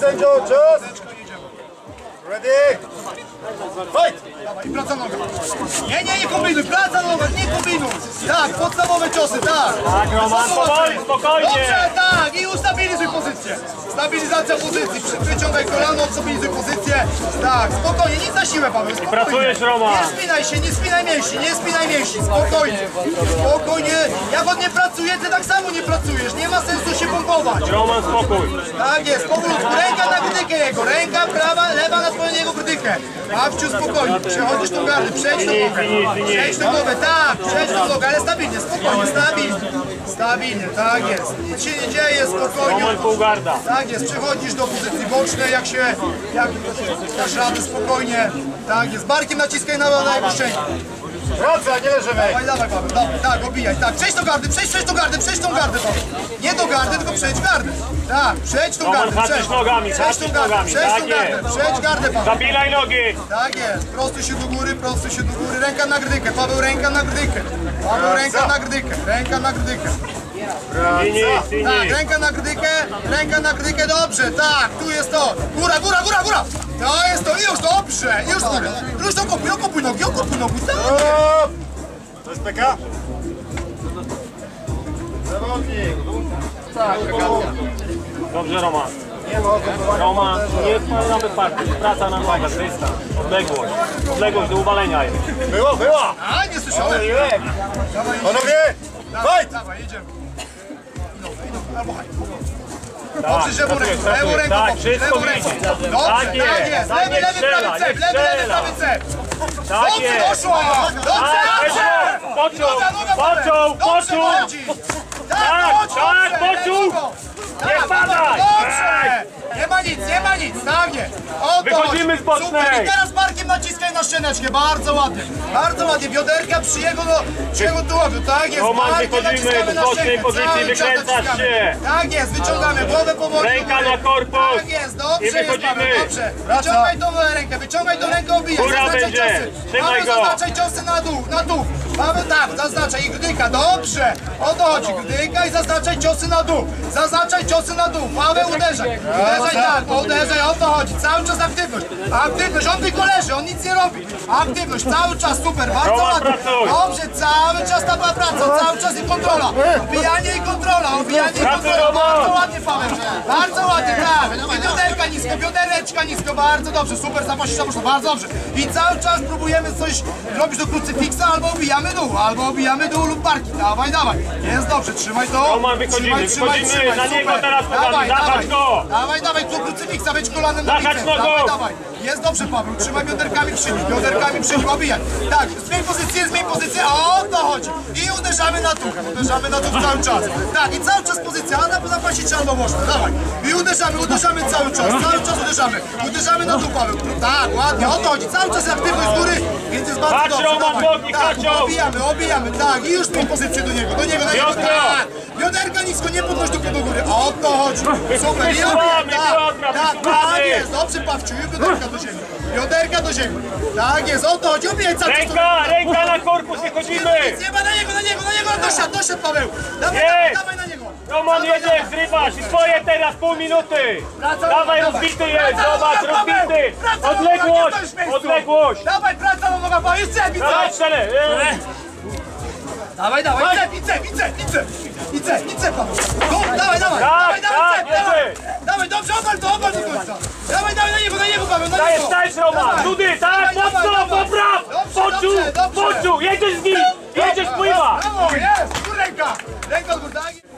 sędzio, czas! Ready! Fight! Dawaj, i praca noga. Nie kombinuj, praca noga, nie kombinuj. Tak, podstawowe ciosy, tak. Tak, Roman, spokojnie. Dobrze, tak, i ustabilizuj pozycję. Stabilizacja pozycji, wyciągaj kolano, stabilizuj pozycję. Tak, spokojnie, nic na siłę, Paweł, spokojnie. Pracujesz, Roman. Nie spinaj się, nie spinaj mięśni, spokojnie. Spokojnie, jak on nie pracuje, ty tak samo nie pracujesz, nie ma sensu się pompować. Roman, spokój. Tak jest, powolutku, ręka na krytykę jego, ręka prawa, lewa na swoją jego krytykę. Babciu, spokojnie, przechodzisz tą gardę, przejdź tą nogę, przejdź tą nogę, tak, przejdź tą nogę, ale stabilnie, spokojnie, stabilnie, tak jest, nic się nie dzieje, spokojnie. Roman, pół garda. Tak jest, przechodzisz do pozycji bocznej, jak dasz radę, spokojnie, tak jest, barkiem naciskaj na jego szczękę. Praca, nie leżymy! Dawaj, Paweł, dawaj, tak, obijaj, tak, przejdź tą gardę, przejdź tą gardę, Paweł. Nie do gardy, tylko przejdź gardę. Tak, przejdź tą gardę, haczysz nogami, przejdź tą gardę, przejdź gardę, Paweł. Zapilaj nogi. Tak jest, prostuj się do góry, ręka na grydykę, Paweł, ręka na grydykę. Paweł, ręka na grydykę. Tak, ręka na grydykę, dobrze, tak, tu jest to. Góra. To jest to, już, dobrze, już okopuj nogi, tak. To jest PK? Zawodnik! Tak, Dobrze, Roman. Roman, nie spalamy partii, praca na nogę, czysta. Odległość do uwalenia jest. Była! A, nie słyszałem. Panowie, fight! Dawaj, jedziemy. Albo haj. Tak, Dobrze, lewą ręką, tak, wszystko lewą ręką. widzi. Dobrze, Tak jest, lewy prawy cep, lewy prawy cep. Tak Dobrze, jest. doszło! Dobrze! Poczuł! Tak, poczuł! Nie spadaj! Dobrze! Nie ma nic, tak nie. Wychodzimy z bocznej. Super, i teraz barkiem naciskaj na szczeneczkę, bardzo ładnie, bioderka przy jego tułowiu, tak jest. Roman, barkiem wychodzimy naciskamy z na bocznej szczękę, pozycji, cały czas wykręcasz naciskamy. się. Tak jest, wyciągamy głowę powoli. Ręka na korpus. Tak jest, dobrze I wychodzimy. jest, Paweł, dobrze. Wyciągaj tą rękę, obijaj, Góra zaznaczaj będzie. ciosy. Trzymaj Paweł, go. zaznaczaj ciosy na dół. Paweł, tak, zaznaczaj i grydyka, dobrze. O to chodzi, grydyka i zaznaczaj ciosy na dół. Paweł, uderzaj, o to chodzi. Cały czas aktywność, on tylko leży, on nic nie robi. Aktywność, cały czas, super, bardzo ładnie. Dobrze, cały czas ta była praca, cały czas i kontrola. Obijanie i kontrola, bardzo ładnie, Paweł. Bardzo ładnie, tak. I biodereczka nisko, bardzo dobrze, super, zapościsz, bardzo dobrze. I cały czas próbujemy coś robić do krucyfiksa, albo obijamy dół lub barki. Dawaj. Jest dobrze, trzymaj to. Roman, wychodzimy, na niego teraz podamy, zahacz go. Dawaj, tu krucyfiksa, wejdź kolanem na Zahacz bicep. nogą. Dawaj. Jest dobrze, Paweł, trzymaj bioderkami przy nim, obijaj. Tak, zmień pozycję, o to chodzi. I uderzamy na dół cały czas. Tak, i cały czas pozycja, a na pasie trzeba można, dawaj. I uderzamy cały czas uderzamy na dół, Paweł. Tak, ładnie, o to chodzi, cały czas aktywność z góry, więc jest bardzo dobrze. Roman, nogi, Tak, obijamy, tak, i już zmień pozycję do niego, tak. Bioderka nisko, nie podnoś do góry, o to chodzi. Super, i tak jest, dobrze, Pawciu, i bioderka do ziemi. Tak jest, o to chodzi, obijaj cały czas. Ręka na korpus, wychodzimy. Nie ma na niego, doszedł, Paweł. Dawaj na niego. Roman, jedziesz, zrywasz i swoje teraz, pół minuty. Dawaj, rozbity jest, zobacz, rozbity. Odległość. Dawaj, praca na noga, Paweł, jeszcze Dawaj, strzelę. Dawaj, idź, Paweł. Dawaj, dawaj, dobrze, obal do końca. Dawaj na niego, Paweł, Dajesz, Roman, Rudy, tak, mocno, popraw. Poczuł, jedziesz z nim, jedziesz, pływa. Brawo, jest, tu ręka od góry, tak?